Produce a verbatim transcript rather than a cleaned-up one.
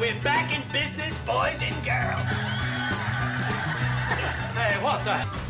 We're back in business, boys and girls. Hey, what the?